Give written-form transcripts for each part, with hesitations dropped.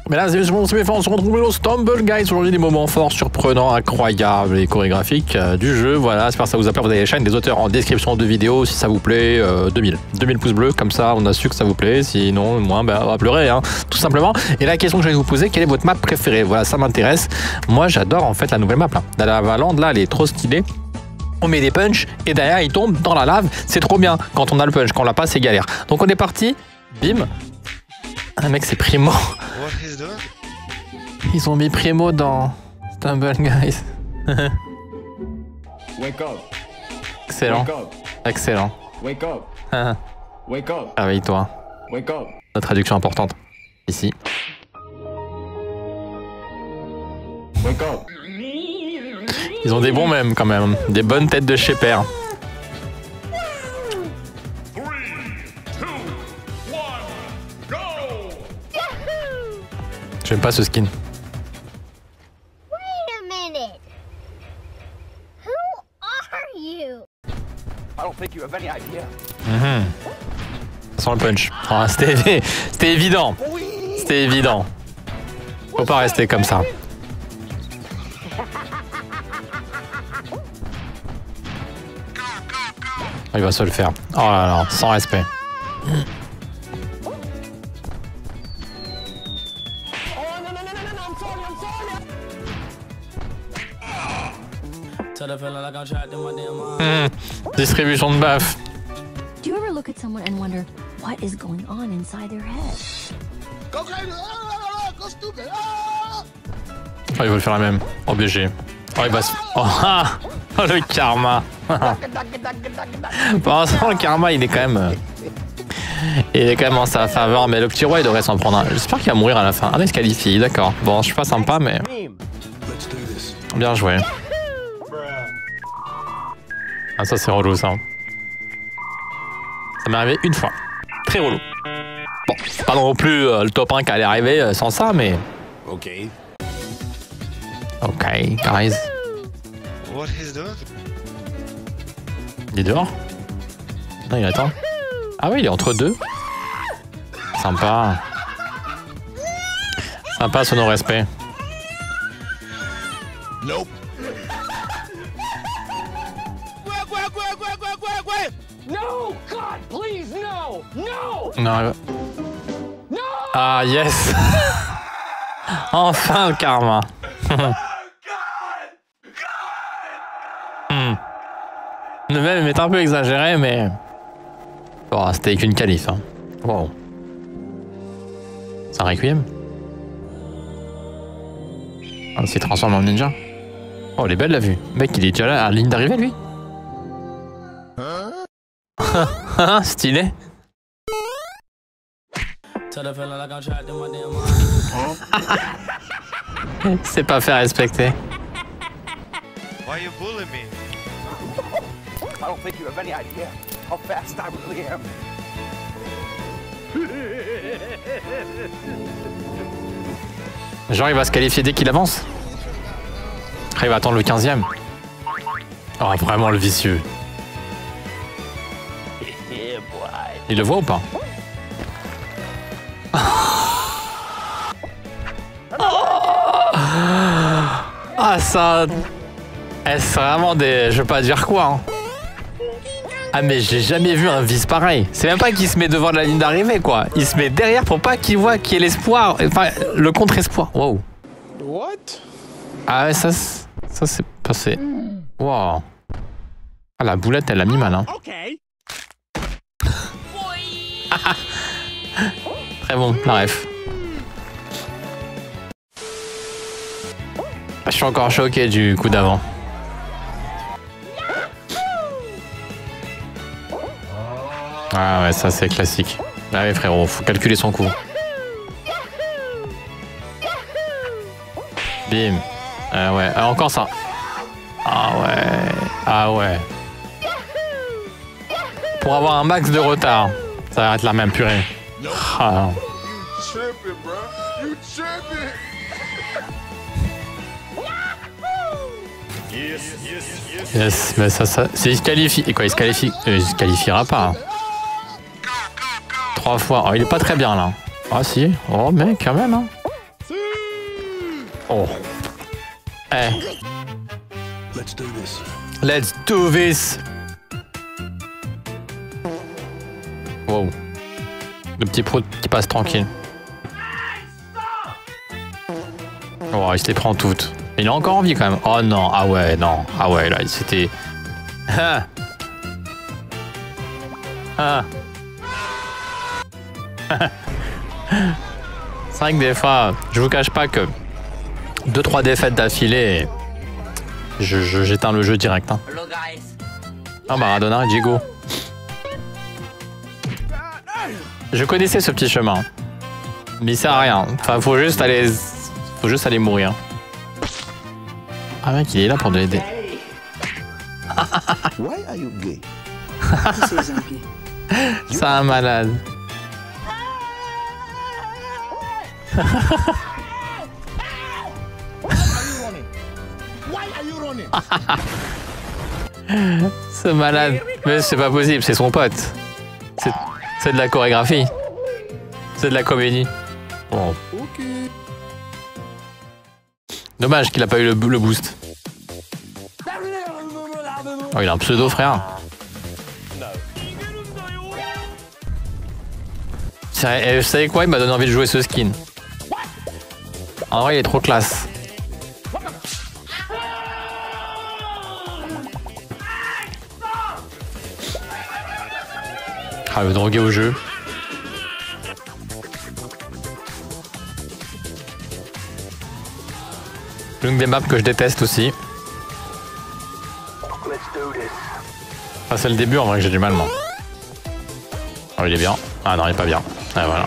Mais là, c'est bon, on se retrouve au Stumble Guys. Aujourd'hui, des moments forts, surprenants, incroyables et chorégraphiques du jeu. Voilà, j'espère que ça vous a plu. Vous avez les chaînes des auteurs en description de vidéo. Si ça vous plaît, 2000 pouces bleus. Comme ça, on a su que ça vous plaît. Sinon, moins, ben, on va pleurer, hein, tout simplement. Et la question que je vais vous poser, quelle est votre map préférée? Voilà, ça m'intéresse. Moi, j'adore en fait la nouvelle map. Là. La Lavaland, là, elle est trop stylée. On met des punchs et derrière, il tombe dans la lave. C'est trop bien quand on a le punch. Quand on l'a pas, c'est galère. Donc, on est parti. Bim. Ah, mec, c'est Primo. Ils ont mis Primo dans Stumble Guys. Wake up. Excellent. Wake up. Excellent. Wake up. Wake up. Réveille-toi. Wake up. La traduction importante. Ici. Wake up. Ils ont des bons mêmes quand même. Des bonnes têtes de chez père. J'aime pas ce skin. Wait a minute. Who are you? I don't think you have any idea. Sans le punch. Ah, c'était évident. C'était évident. Faut pas rester comme ça. Il va se le faire. Oh là là, sans respect. Distribution de baf. Do you ever look at someone and wonder what is going on inside their head? Oh, il veut faire la même. Obligé. Oh, il va se... Oh, ah oh, le karma. Pour l'instant, le karma, il est quand même... Il est quand même en sa faveur, mais le petit roi, il devrait s'en prendre un. J'espère qu'il va mourir à la fin. Ah, il se qualifie, d'accord. Bon, je suis pas sympa, mais... Bien joué. Ah, ça, c'est relou, ça. Ça m'est arrivé une fois. Très relou. Bon, c'est pas non plus le top 1 qui allait arriver sans ça, mais... Ok. Ok, guys. What he's doing? Il est dehors? Non, il attend. Ah oui, il est entre deux. Sympa. Sympa, son non-respect. Nope. No! God, please, no! No! Non. Ah, yes. Enfin, le karma. Le même est un peu exagéré, mais... Oh, c'était qu'une qualif. Hein. Wow. C'est un requiem. Ah, il s'est transformé en ninja. Oh, elle est belle la vue. Mec, il est déjà là à la ligne d'arrivée, lui. Stylé. C'est pas fait respecter. Why you bully me? I don't think you have any idea how fast I really am. Genre, il va se qualifier dès qu'il avance. Après, il va attendre le 15e. Oh, vraiment le vicieux. Il le voit ou pas? Ah, ça... Est-ce vraiment des... Je veux pas dire quoi, hein. Ah, mais j'ai jamais vu un vice pareil. C'est même pas qu'il se met devant la ligne d'arrivée, quoi. Il se met derrière pour pas qu'il voit qu'il y ait l'espoir. Enfin, le contre-espoir. Wow. What? Ah ouais, ça c'est passé. Wow. Ah, la boulette, elle a mis mal, hein. Très bon, la ref. Je suis encore choqué du coup d'avant. Ah ouais, ça c'est classique. Ah ouais frérot, faut calculer son coup. Bim. Ah ouais, ah, encore ça. Ah ouais. Ah ouais. Pour avoir un max de retard, ça va être la même purée. Ah. Yes, mais ça, c'est il se qualifie. Et quoi, il se qualifie? Il se qualifiera pas. Hein. 3 fois. Oh, il est pas très bien là. Ah si. Oh mec, quand même. Hein. Oh. Eh. Let's do this. Let's do this. Wow. Le petit prout qui passe tranquille. Oh, il se les prend toutes. Il a encore envie quand même. Oh non, ah ouais, non. Ah ouais, là, c'était... Ah. Ah. 5 des fois, je vous cache pas que 2-3 défaites d'affilée, j'éteins le jeu direct. Hein. Ah, Maradona, Diego. Je connaissais ce petit chemin, mais il sert à rien. Enfin, faut juste aller mourir. Ah mec, il est là pour l'aider. Why are you gay? C'est un malade. Ce malade. Mais c'est pas possible, c'est son pote. C'est de la chorégraphie. C'est de la comédie. Bon. Dommage qu'il a pas eu le boost. Oh, il a un pseudo, frère. Vous savez quoi? Il m'a donné envie de jouer ce skin. En vrai, il est trop classe. Ah, le drogué au jeu. L'une des maps que je déteste aussi. Ah, c'est le début en vrai que j'ai du mal, moi. Oh, il est bien. Ah non, il est pas bien. Ah, voilà.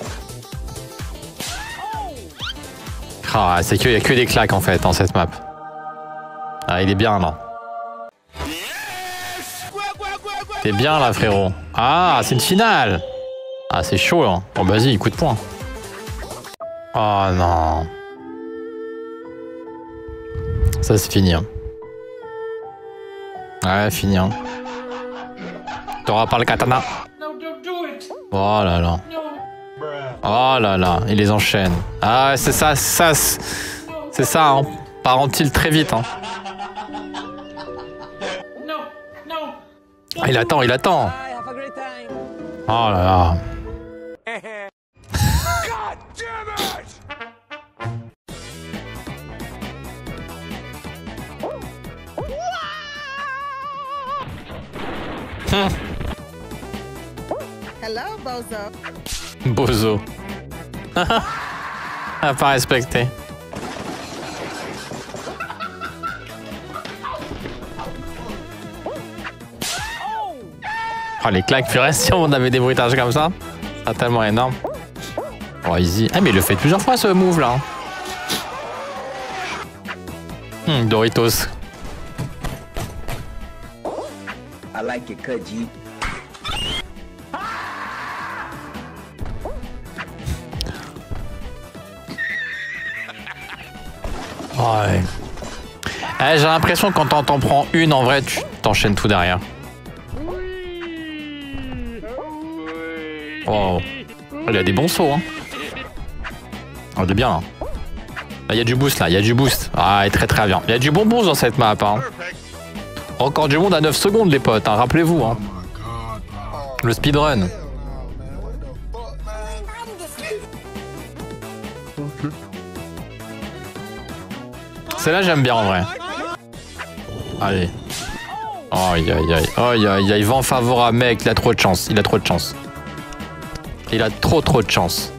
Ah, c'est qu'il y a que des claques en fait dans cette map. Ah, il est bien là. T'es bien là, frérot. Ah, c'est une finale. Ah, c'est chaud hein. Bon, vas-y, coup de poing. Oh non. Ça, c'est fini. Hein. Ouais, fini. Hein. T'auras pas le katana. Oh là là. Oh là là, il les enchaîne. Ah, c'est ça, c'est ça, hein. Part en tilt très vite. Hein. Ah, il attend, il attend. Oh là là. Hello, Bozo. Bozo. Ah, pas respecté. Oh, les claques, purée, si on avait des bruitages comme ça, c'est tellement énorme. Oh, easy. Ah, mais il le fait plusieurs fois ce move là. Doritos. I like it, Kudgy. Ouais. Eh, j'ai l'impression que quand t'en prends une, en vrai, tu t'enchaînes tout derrière. Oh. Il y a des bons sauts, hein. Oh, il est bien, là. Là, il y a du boost, là. Il y a du boost. Ah, il est très très bien. Il y a du bon boost dans cette map, hein. Encore du monde à 9 secondes, les potes, hein. Rappelez-vous, hein. Le speedrun. Celle-là, j'aime bien, en vrai. Allez. Aïe, aïe, aïe. Aïe, aïe, aïe. Vent favorable, mec. Il a trop de chance. Il a trop de chance. Il a trop de chance.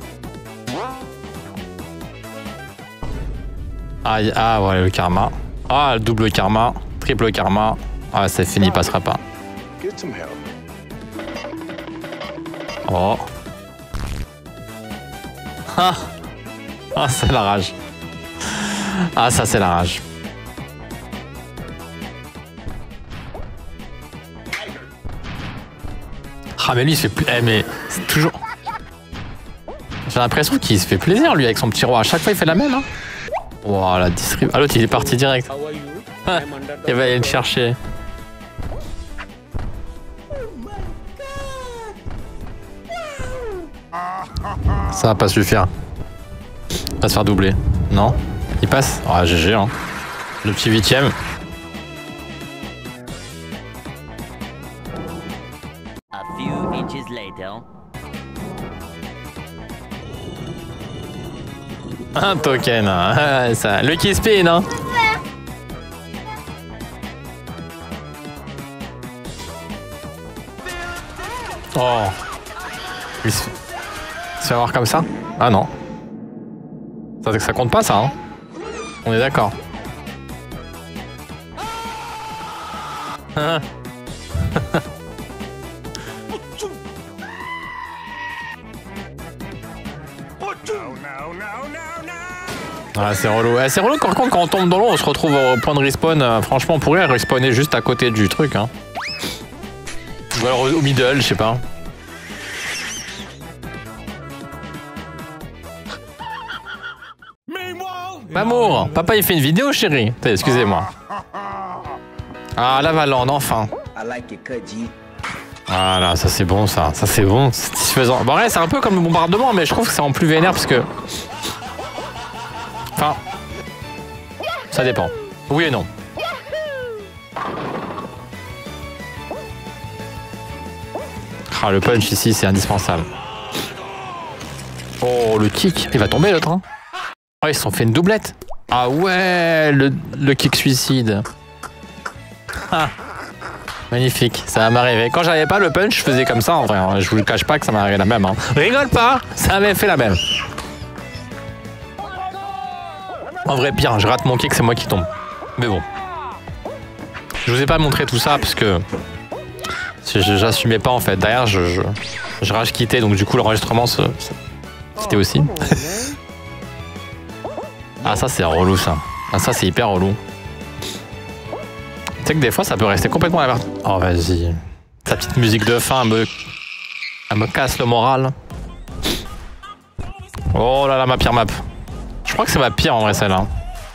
Aïe, ah, voilà le karma. Ah, le double karma. Triple karma. Ah, c'est fini, il passera pas. Oh. Ah. Ah, c'est la rage. Ah, ça, c'est la rage. Ah, mais lui, il se fait plus. Eh, mais c'est toujours. J'ai l'impression qu'il se fait plaisir, lui, avec son petit roi. À chaque fois, il fait la même, hein. Wow, la distrib. Ah, l'autre, il est parti direct. Il va aller le chercher. Ça va pas suffire. Il va se faire doubler. Non? Il passe. Ah, GG, hein. Le petit 8ème. A few inches later. Un token, hein. Ça. Le kiss spin, hein. Oh. Il se fait avoir comme ça? Ah non. Ça compte pas ça, hein. On est d'accord. Ah, c'est relou. C'est relou quand on tombe dans l'eau, on se retrouve au point de respawn. Franchement, on pourrait respawner juste à côté du truc, hein. Ou alors au middle, je sais pas. Mamour, papa il fait une vidéo, chérie. Excusez-moi. Ah, la Valande, enfin. I like it cut G. Voilà, ça c'est bon, ça. Ça c'est bon, c'est satisfaisant. Bon, ouais, c'est un peu comme le bombardement, mais je trouve que c'est en plus vénère parce que. Enfin. Ça dépend. Oui et non. Ah, le punch ici, c'est indispensable. Oh, le kick. Il va tomber l'autre, hein. Oh, ils se sont fait une doublette. Ah ouais, le kick suicide. Ah, magnifique, ça va m'arriver. Quand j'avais pas le punch, je faisais comme ça en vrai. Hein. Je vous le cache pas que ça m'arrivait la même. Hein. Rigole pas, ça m'avait fait la même. En vrai, pire, je rate mon kick, c'est moi qui tombe. Mais bon. Je vous ai pas montré tout ça parce que j'assumais pas en fait. Derrière, je rage quittais, donc du coup, l'enregistrement, c'était aussi. Ah, ça, c'est relou, ça. Ah, ça, c'est hyper relou. Tu sais que des fois, ça peut rester complètement à la verte. Oh, vas-y. Ta petite musique de fin, elle me casse le moral. Oh là là, ma pire map. Je crois que c'est ma pire, en vrai, celle-là.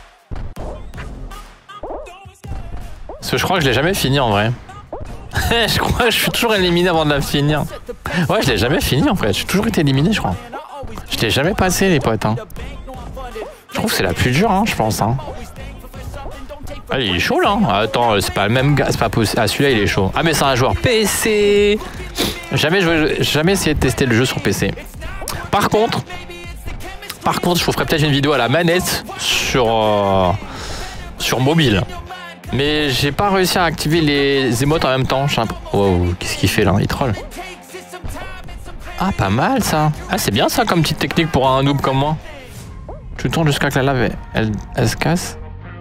Parce que je crois que je l'ai jamais fini, en vrai. Je crois que je suis toujours éliminé avant de la finir. Ouais, je l'ai jamais fini, en fait. J'ai toujours été éliminé, je crois. Je l'ai jamais passé, les potes, hein. Je trouve que c'est la plus dure, hein, je pense. Hein. Ah, il est chaud là. Attends, c'est pas le même gars, c'est pas possible. Ah, celui-là il est chaud. Ah, mais c'est un joueur PC. Jamais essayé de tester le jeu sur PC. Par contre, je vous ferai peut-être une vidéo à la manette sur mobile. Mais j'ai pas réussi à activer les émotes en même temps. Wow, qu'est-ce qu'il fait là? Il troll. Ah, pas mal ça. Ah, c'est bien ça comme petite technique pour un noob comme moi. Tu tournes jusqu'à que la lave, elle se casse.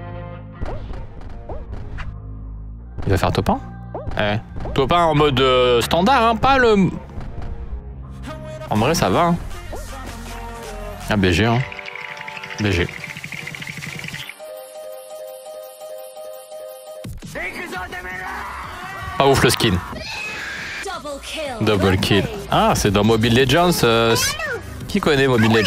Il va faire top 1 ? Eh. Top 1 en mode standard, hein, pas le... En vrai, ça va. Hein. Ah, BG, hein. BG. Pas ouf le skin. Double kill. Ah, c'est dans Mobile Legends. Qui connaît Mobile Legends ?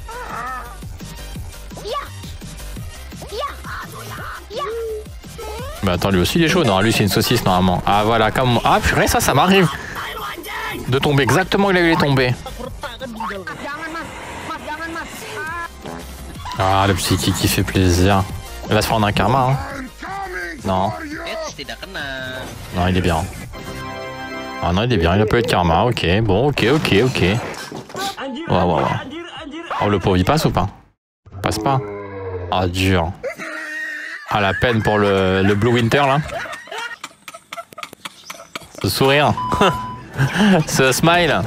Mais attends, lui aussi il est chaud. Non, lui c'est une saucisse normalement. Ah voilà, comme... Ah purée, ça m'arrive. De tomber exactement où il est tombé. Ah, le petit qui fait plaisir. Il va se prendre un karma, hein. Non. Non, il est bien. Ah non, il est bien, il a pas eu de karma. Ok, bon, ok. Ouais. Oh, le pauvre, il passe ou pas? Il passe pas. Ah, dur. Ah, la peine pour le Blue Winter, là. Ce sourire. Ce smile.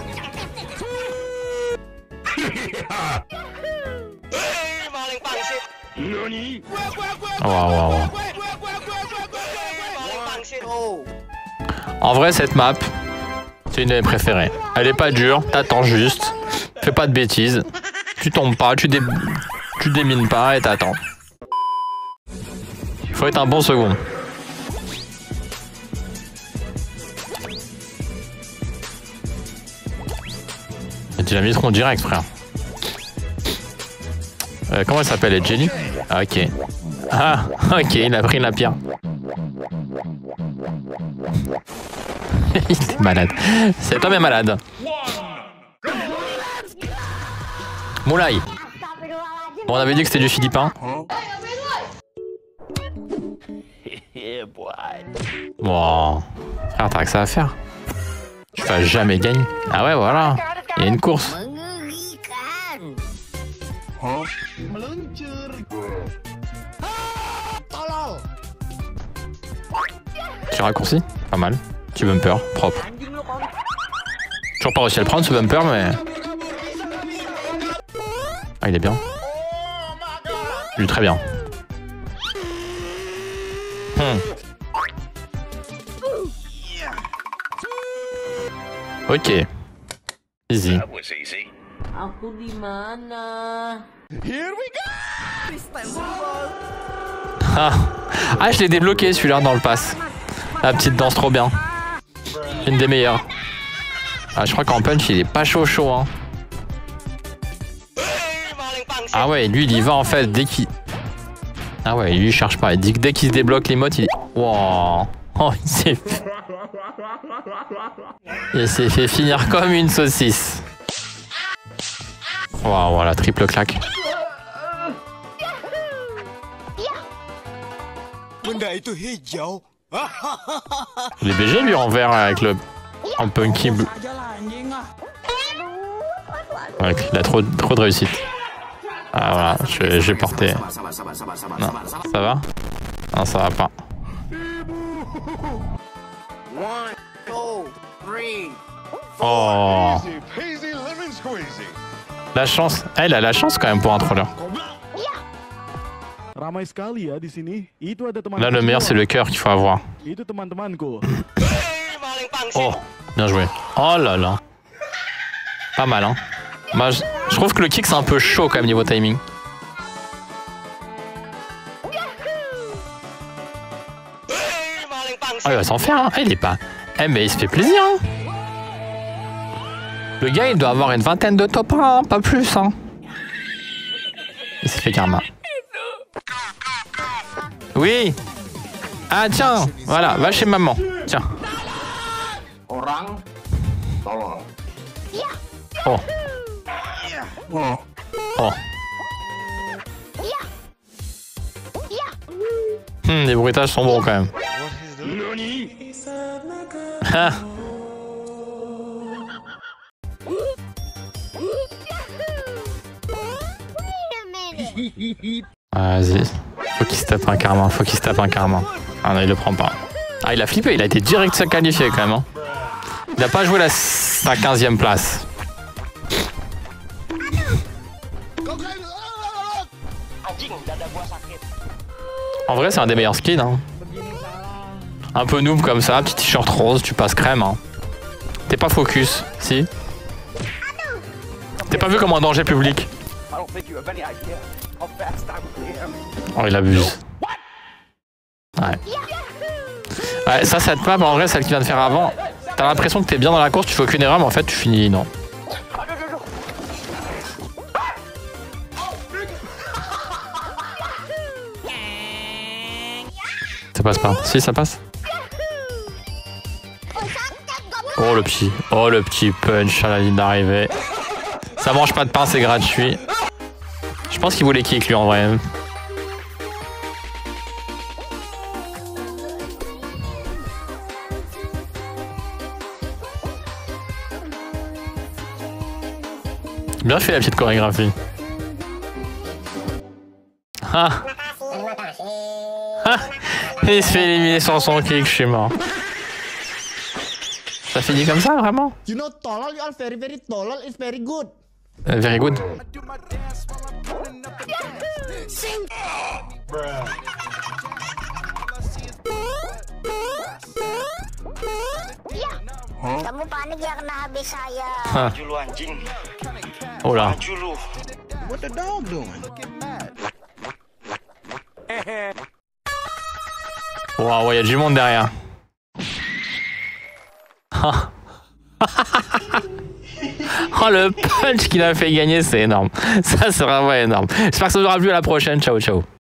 Wow. En vrai, cette map, c'est une de mes préférées. Elle est pas dure, t'attends juste. Fais pas de bêtises. Tu tombes pas, tu démines pas et t'attends. Faut être un bon second. Et tu l'as mis trop direct, frère. Comment elle s'appelle, elle, Jenny? Ah, ok. Ah, ok, il a pris la pierre. Il est malade. Cet homme est malade. Moulay. Bon, on avait dit que c'était du philippin. Wow. Frère, t'as que ça à faire. Tu vas jamais gagner. Ah ouais, voilà. Il y a une course. Petit raccourci. Pas mal. Petit bumper. Propre. Toujours pas réussi à le prendre ce bumper, mais... Ah, il est bien. Il est très bien. Ok. Easy. Aku di mana? Ah, je l'ai débloqué celui-là dans le pass. La petite danse trop bien. Une des meilleures. Ah, je crois qu'en punch il est pas chaud hein. Ah ouais, lui il y va en fait dès qu'il... Ah ouais, lui il cherche pas. Il dit que dès qu'il se débloque les modes, il... Wow. Oh, il s'est fait finir comme une saucisse. Waouh, voilà, triple claque. Il est BG lui en vert avec le... En punky bleu. Ouais, il a trop de réussite. Ah voilà, j'ai porté. Non, ça va? Non, ça va pas. Oh. La chance. Elle a la chance quand même pour un troller. Là, le meilleur, c'est le cœur qu'il faut avoir. Oh, bien joué. Oh là là. Pas mal, hein. Moi, je trouve que le kick, c'est un peu chaud quand même niveau timing. Oh, il va s'en faire, hein. Il est pas... Eh, mais il se fait plaisir, hein. Le gars, il doit avoir une vingtaine de top 1, hein, pas plus, hein. Il s'est fait karma. Oui. Ah, tiens. Voilà, va chez maman. Tiens. Oh. Oh. Les bruitages sont bons quand même. Ah. Vas-y. Faut qu'il se tape un karma. Faut qu'il se tape un karma. Ah non, il le prend pas. Ah, il a flippé. Il a été direct se qualifier quand même. Hein. Il a pas joué sa 15e place. En vrai, c'est un des meilleurs skins. Hein. Un peu noob comme ça, petit t-shirt rose, tu passes crème. Hein. T'es pas focus, si? T'es pas vu comme un danger public? Oh, il abuse. Ouais. Ouais, ça, cette map, en vrai, celle qu'il vient de faire avant, t'as l'impression que t'es bien dans la course, tu fais aucune erreur, mais en fait, tu finis, non. Ça passe pas. Si, ça passe. Oh le petit punch à la ligne d'arrivée. Ça mange pas de pain, c'est gratuit. Je pense qu'il voulait kick lui en vrai. Bien fait la petite chorégraphie. Ah. Ah. Il se fait éliminer sans son kick, je suis mort. Ça finit comme ça, vraiment? You know, tolol, you are very, very tolol. It's very good. Very good. Kamu panik ya kena habis saya. Maju lu anjing. Oh là. Maju lu. What the dog doing? Waouh, il y a du monde derrière. Oh, le punch qu'il a fait gagner, c'est énorme. Ça, c'est vraiment énorme. J'espère que ça vous aura plu. À la prochaine. Ciao, ciao.